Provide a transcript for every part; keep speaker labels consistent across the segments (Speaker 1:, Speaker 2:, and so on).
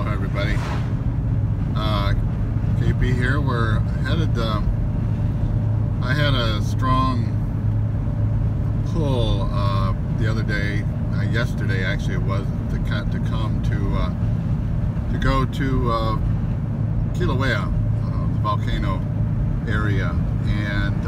Speaker 1: Hi everybody, KP here. We're headed, I had a strong pull the other day, yesterday actually it was, to come to go to Kilauea, the volcano area, and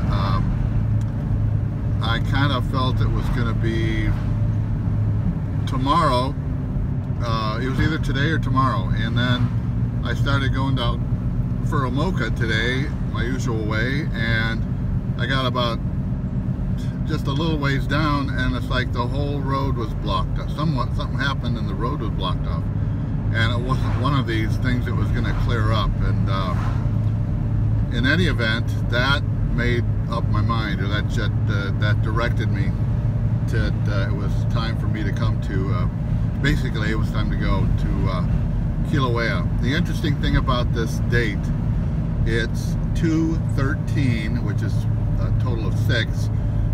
Speaker 1: I kind of felt it was going to be tomorrow. It was either today or tomorrow, and then I started going down for Omoka today, my usual way, and I got about just a little ways down, and it's like the whole road was blocked up. Something happened and the road was blocked off, and it wasn't one of these things that was going to clear up. And in any event, that made up my mind, or that directed me to it was time for me to come to. Basically, it was time to go to Kilauea. The interesting thing about this date, it's 2/13, which is a total of 6.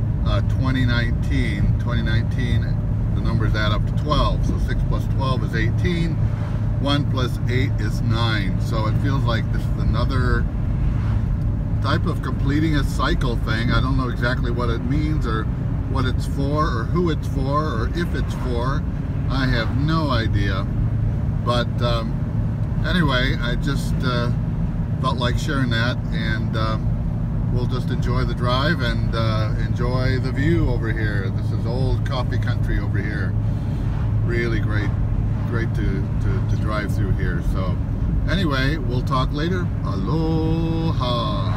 Speaker 1: 2019, the numbers add up to 12. So 6 plus 12 is 18. 1 plus 8 is 9. So it feels like this is another type of completing a cycle thing. I don't know exactly what it means, or what it's for, or who it's for, or if it's for. I have no idea, but anyway, I just felt like sharing that, and we'll just enjoy the drive and enjoy the view over here. This is old coffee country over here. Really great to drive through here. So anyway, we'll talk later. Aloha.